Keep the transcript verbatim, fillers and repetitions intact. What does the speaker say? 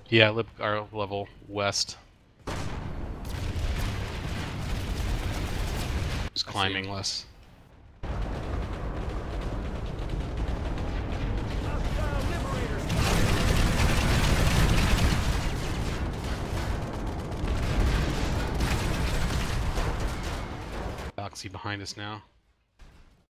Yeah, lip our level west. Just climbing less. Oxy behind us now.